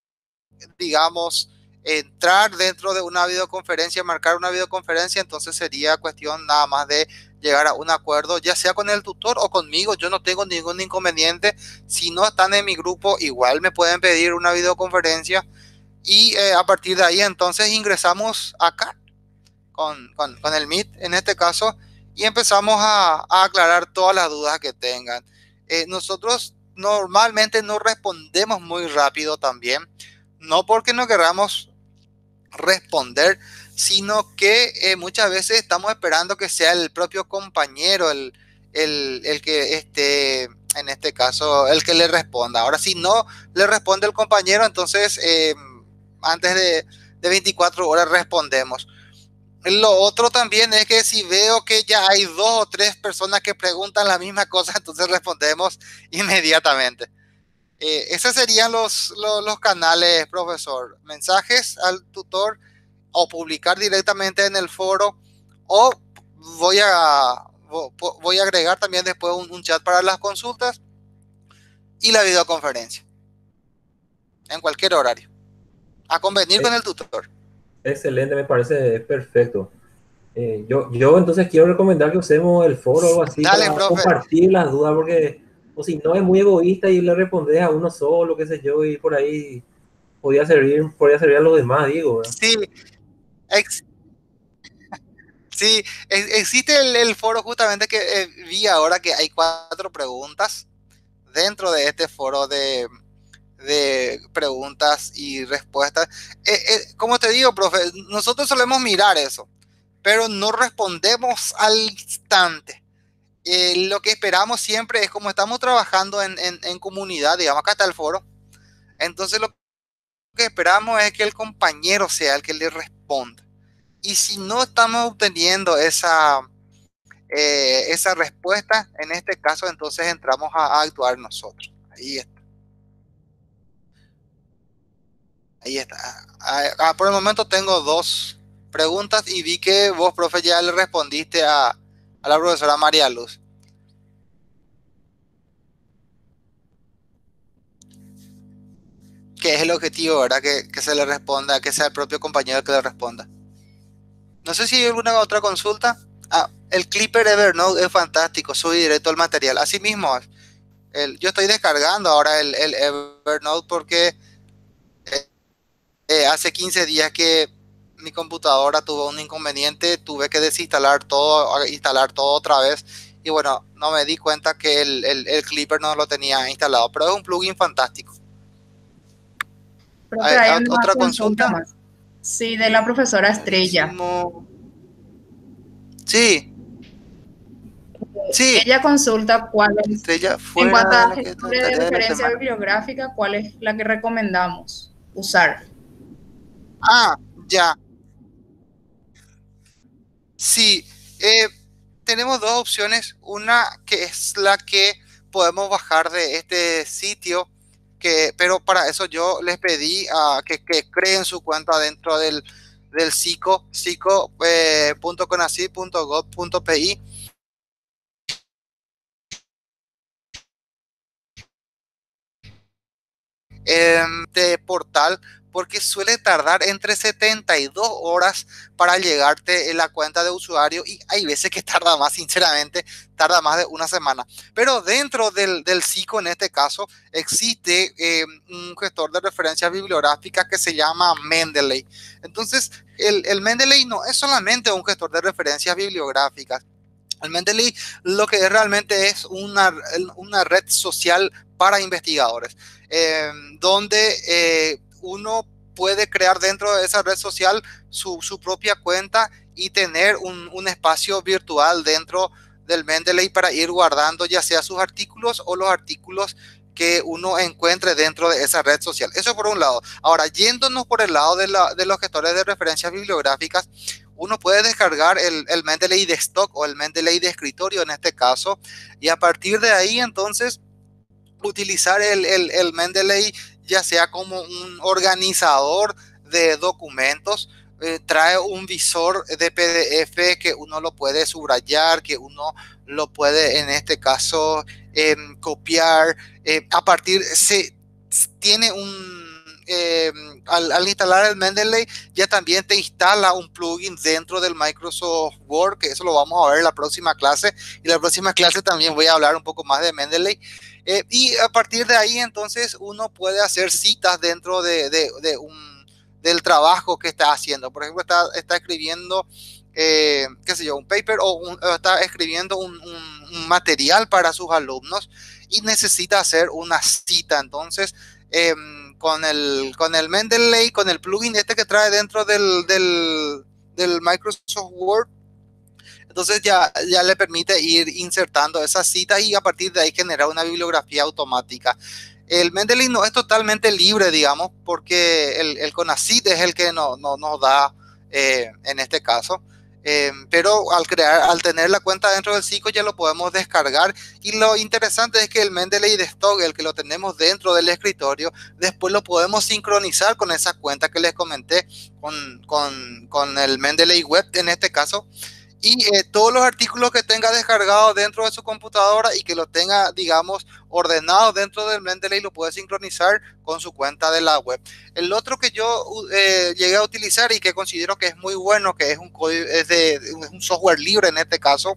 digamos, entrar dentro de una videoconferencia, marcar una videoconferencia, entonces sería cuestión nada más de llegar a un acuerdo, ya sea con el tutor o conmigo. Yo no tengo ningún inconveniente. Si no están en mi grupo, igual me pueden pedir una videoconferencia y eh, a partir de ahí entonces ingresamos acá con, con, con el Meet en este caso y empezamos a, a aclarar todas las dudas que tengan. Eh, nosotros normalmente no respondemos muy rápido también, no porque no queramos responder, sino que eh, muchas veces estamos esperando que sea el propio compañero el, el, el que esté, en este caso, el que le responda. Ahora, si no le responde el compañero, entonces eh, antes de, de veinticuatro horas respondemos. Lo otro también es que si veo que ya hay dos o tres personas que preguntan la misma cosa, entonces respondemos inmediatamente. Eh, esos serían los, los, los canales, profesor. Mensajes al tutor o publicar directamente en el foro, o voy a, voy a agregar también después un, un chat para las consultas y la videoconferencia en cualquier horario, a convenir con el tutor. Excelente, me parece perfecto. Eh, yo, yo entonces quiero recomendar que usemos el foro o algo así. Dale, para profe. Compartir las dudas, porque o si no es muy egoísta y le respondes a uno solo, qué sé yo, y por ahí podría servir, podría servir a los demás, digo, ¿verdad? Sí, ex sí, ex existe el, el foro justamente que eh, vi ahora que hay cuatro preguntas dentro de este foro de, de preguntas y respuestas. Eh, eh, como te digo, profe, nosotros solemos mirar eso, pero no respondemos al instante. Eh, lo que esperamos siempre es, como estamos trabajando en, en, en comunidad, digamos, acá está el foro, entonces lo que esperamos es que el compañero sea el que le responda. Y si no estamos obteniendo esa, eh, esa respuesta, en este caso, entonces entramos a, a actuar nosotros. Ahí está. Ahí está. Ah, ah, por el momento tengo dos preguntas y vi que vos, profe, ya le respondiste a, a la profesora María Luz. Que es el objetivo, ¿verdad? Que, que se le responda, que sea el propio compañero el que le responda. No sé si hay alguna otra consulta. Ah, el Clipper Evernote es fantástico, sube directo al material. Así mismo, el, yo estoy descargando ahora el, el Evernote porque eh, eh, hace quince días que mi computadora tuvo un inconveniente, tuve que desinstalar todo, instalar todo otra vez. Y bueno, no me di cuenta que el, el, el Clipper no lo tenía instalado, pero es un plugin fantástico. ¿Hay, hay otra consulta? Más. Sí, de la profesora Estrella. Sí. Sí. Ella consulta cuál es, Estrella, en cuanto a gestión de referencia bibliográfica, cuál es la que recomendamos usar. Ah, ya. Sí, eh, tenemos dos opciones. Una que es la que podemos bajar de este sitio, que, pero para eso yo les pedí uh, que, que creen su cuenta dentro del, del SICO, sico punto conacyd punto gov punto pi. Eh, de portal, porque suele tardar entre setenta y dos horas para llegarte en la cuenta de usuario y hay veces que tarda más, sinceramente, tarda más de una semana. Pero dentro del, del SICO, en este caso, existe eh, un gestor de referencias bibliográficas que se llama Mendeley. Entonces, el, el Mendeley no es solamente un gestor de referencias bibliográficas. El Mendeley lo que es realmente es una, una red social para investigadores, eh, donde eh, uno puede crear dentro de esa red social su, su propia cuenta y tener un, un espacio virtual dentro del Mendeley para ir guardando ya sea sus artículos o los artículos que uno encuentre dentro de esa red social. Eso por un lado. Ahora, yéndonos por el lado de, la, de los gestores de referencias bibliográficas, uno puede descargar el, el Mendeley de stock o el Mendeley de escritorio en este caso, y a partir de ahí entonces utilizar el, el, el Mendeley ya sea como un organizador de documentos. Eh, trae un visor de P D F que uno lo puede subrayar, que uno lo puede en este caso eh, copiar. Eh, a partir, se tiene un, eh, al, al instalar el Mendeley, ya también te instala un plugin dentro del Microsoft Word, que eso lo vamos a ver en la próxima clase. Y en la próxima clase también voy a hablar un poco más de Mendeley. Eh, y a partir de ahí, entonces, uno puede hacer citas dentro de, de, de un, del trabajo que está haciendo. Por ejemplo, está, está escribiendo, eh, qué sé yo, un paper o, un, o está escribiendo un, un, un material para sus alumnos y necesita hacer una cita. Entonces, eh, con, el, con el Mendeley, con el plugin este que trae dentro del, del, del Microsoft Word, entonces ya, ya le permite ir insertando esas citas y a partir de ahí generar una bibliografía automática. El Mendeley no es totalmente libre, digamos, porque el, el CONACYT es el que no, no, nos da eh, en este caso. Eh, pero al crear, al tener la cuenta dentro del SICO ya lo podemos descargar, y lo interesante es que el Mendeley de stock, el que lo tenemos dentro del escritorio, después lo podemos sincronizar con esa cuenta que les comenté, con, con, con el Mendeley Web en este caso. Y eh, todos los artículos que tenga descargados dentro de su computadora y que lo tenga, digamos, ordenado dentro del Mendeley, lo puede sincronizar con su cuenta de la web. El otro que yo eh, llegué a utilizar y que considero que es muy bueno, que es un, código, es de, es un software libre en este caso,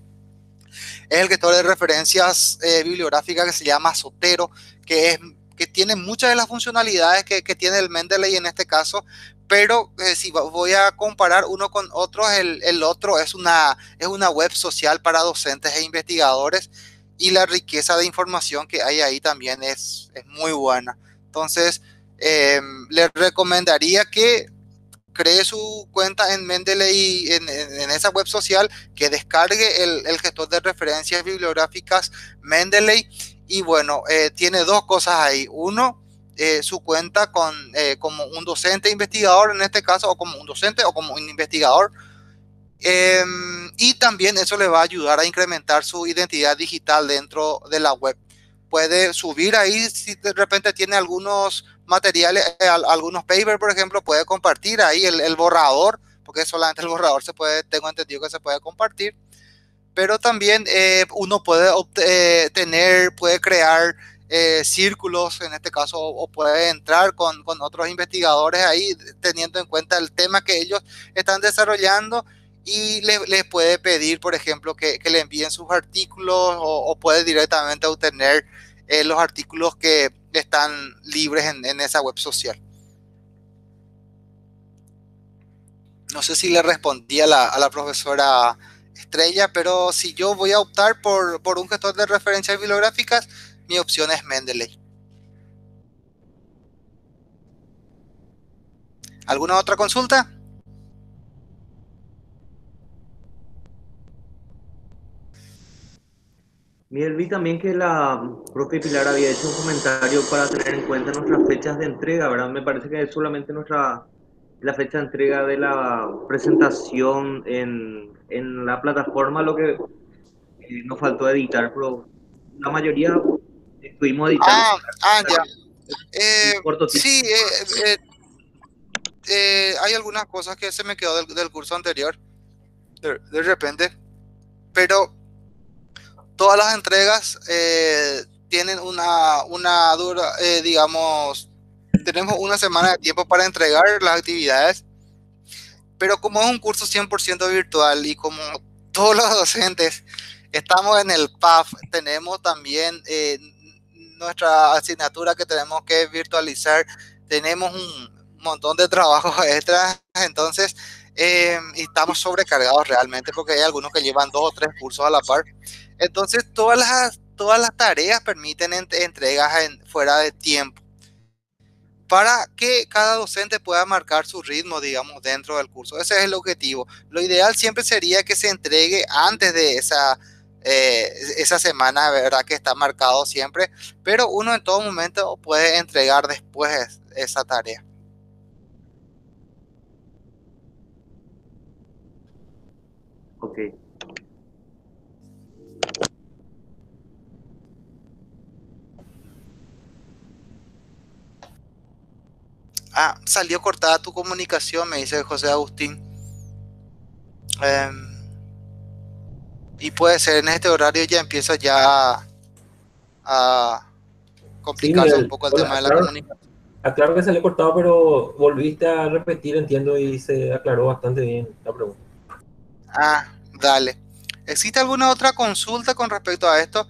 es el gestor de referencias eh, bibliográficas que se llama Zotero, que, es, que tiene muchas de las funcionalidades que, que tiene el Mendeley en este caso. Pero eh, si voy a comparar uno con otro, el, el otro es una, es una web social para docentes e investigadores, y la riqueza de información que hay ahí también es, es muy buena. Entonces, eh, les recomendaría que cree su cuenta en Mendeley, en, en, en esa web social, que descargue el, el gestor de referencias bibliográficas Mendeley. Y bueno, eh, tiene dos cosas ahí. Uno, Eh, su cuenta con, eh, como un docente investigador en este caso, o como un docente o como un investigador, eh, y también eso le va a ayudar a incrementar su identidad digital dentro de la web. Puede subir ahí, si de repente tiene algunos materiales, eh, algunos papers, por ejemplo, puede compartir ahí el, el borrador, porque solamente el borrador se puede, tengo entendido que se puede compartir. Pero también eh, uno puede eh, tener, puede crear Eh, círculos en este caso, o, o puede entrar con, con otros investigadores ahí, teniendo en cuenta el tema que ellos están desarrollando, y les le puede pedir, por ejemplo, que, que le envíen sus artículos, o, o puede directamente obtener eh, los artículos que están libres en, en esa web social. No sé si le respondí a la, a la profesora Estrella, pero si yo voy a optar por, por un gestor de referencias bibliográficas, mi opción es Mendeley. ¿Alguna otra consulta? Miguel, vi también que la profe Pilar había hecho un comentario para tener en cuenta nuestras fechas de entrega, ¿verdad? Me parece que es solamente nuestra, la fecha de entrega de la presentación en, en la plataforma lo que eh, nos faltó editar, pero la mayoría estuvimos editando. Ah, ah ya. Eh, corto tiempo. sí, eh, eh, eh, hay algunas cosas que se me quedó del, del curso anterior, de, de repente, pero todas las entregas eh, tienen una, una dura, eh, digamos, tenemos una semana de tiempo para entregar las actividades, pero como es un curso cien por ciento virtual y como todos los docentes estamos en el P A F, tenemos también eh, nuestra asignatura que tenemos que virtualizar, tenemos un montón de trabajos extras, entonces eh, estamos sobrecargados realmente, porque hay algunos que llevan dos o tres cursos a la par. Entonces todas las, todas las tareas permiten ent entregas en, fuera de tiempo, para que cada docente pueda marcar su ritmo, digamos, dentro del curso. Ese es el objetivo. Lo ideal siempre sería que se entregue antes de esa, eh, esa semana, ¿verdad? Que está marcado siempre, pero uno en todo momento puede entregar después esa tarea. Ok. Ah, salió cortada tu comunicación, me dice José Agustín. Eh, y puede ser en este horario ya empieza ya a, a complicarse Sí, un poco el hola, tema de la claro. comunicación. Aclaro que se le he cortado, pero volviste a repetir, entiendo, y se aclaró bastante bien la pregunta. Ah, dale. ¿Existe alguna otra consulta con respecto a esto?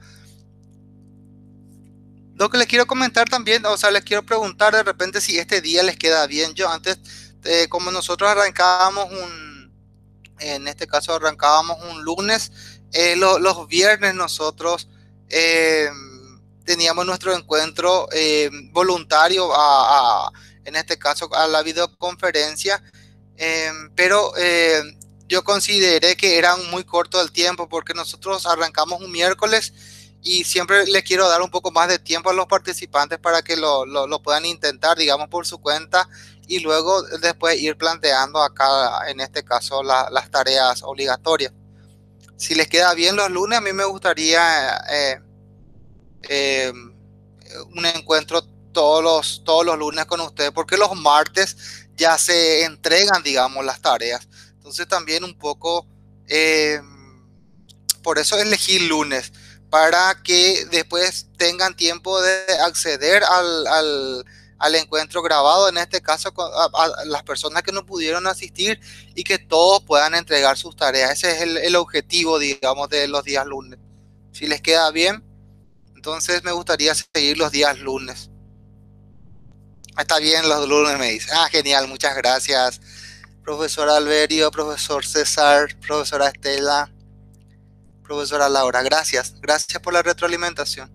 Lo que les quiero comentar también, o sea, les quiero preguntar de repente si este día les queda bien. Yo antes, eh, como nosotros arrancábamos un, en este caso arrancábamos un lunes, eh, lo- los viernes nosotros eh, teníamos nuestro encuentro eh, voluntario a, a- en este caso a la videoconferencia, eh, pero eh, yo consideré que era muy corto el tiempo porque nosotros arrancamos un miércoles y siempre les quiero dar un poco más de tiempo a los participantes para que lo, lo, lo puedan intentar, digamos, por su cuenta y luego después ir planteando acá, en este caso, la, las tareas obligatorias. Si les queda bien los lunes, a mí me gustaría eh, eh, un encuentro todos los, todos los lunes con ustedes, porque los martes ya se entregan, digamos, las tareas. Entonces también un poco, eh, por eso elegí lunes, para que después tengan tiempo de acceder al, al, al encuentro grabado, en este caso a, a, las personas que no pudieron asistir y que todos puedan entregar sus tareas. Ese es el, el objetivo, digamos, de los días lunes. Si les queda bien, entonces me gustaría seguir los días lunes. Está bien, los lunes me dice. Ah, genial, muchas gracias. Profesor Alberio, profesor César, profesora Estela, profesora Laura, gracias. Gracias por la retroalimentación.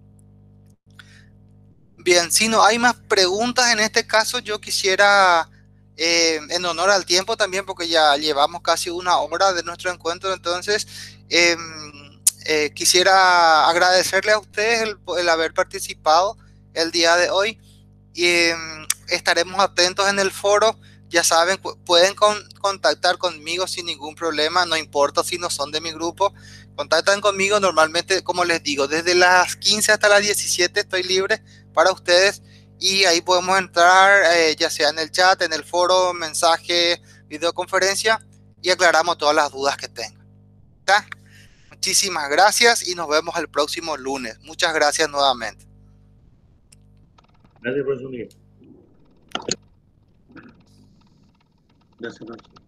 Bien, si no hay más preguntas en este caso, yo quisiera, eh, en honor al tiempo también, porque ya llevamos casi una hora de nuestro encuentro, entonces eh, eh, quisiera agradecerle a ustedes el, el haber participado el día de hoy y eh, estaremos atentos en el foro. Ya saben, pueden con, contactar conmigo sin ningún problema, no importa si no son de mi grupo. Contactan conmigo normalmente, como les digo, desde las quince hasta las diecisiete estoy libre para ustedes y ahí podemos entrar, eh, ya sea en el chat, en el foro, mensaje, videoconferencia y aclaramos todas las dudas que tengan. ¿Está? Muchísimas gracias y nos vemos el próximo lunes. Muchas gracias nuevamente. Gracias, profesor Miguel. Gracias, profesor.